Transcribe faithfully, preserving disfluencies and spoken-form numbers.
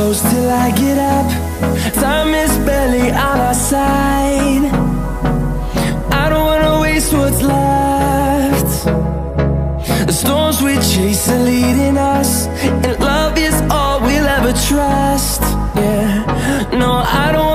close till I get up. Time is barely on our side. I don't wanna waste what's left. The storms we chase are leading us, and love is all we'll ever trust. Yeah, no, I don't